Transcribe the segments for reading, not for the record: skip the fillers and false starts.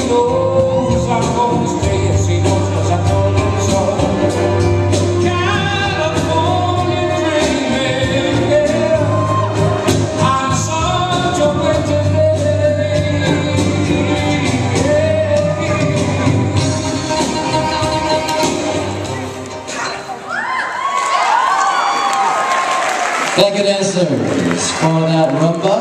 knows I'm gonna stay. Yes, he knows, 'cause I told him so. California dreaming, yeah. I'm such a winter day. Thank you, dancers, for that rumba.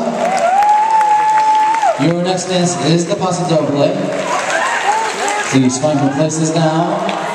Your next dance is the Paso Doble. Please find your places now.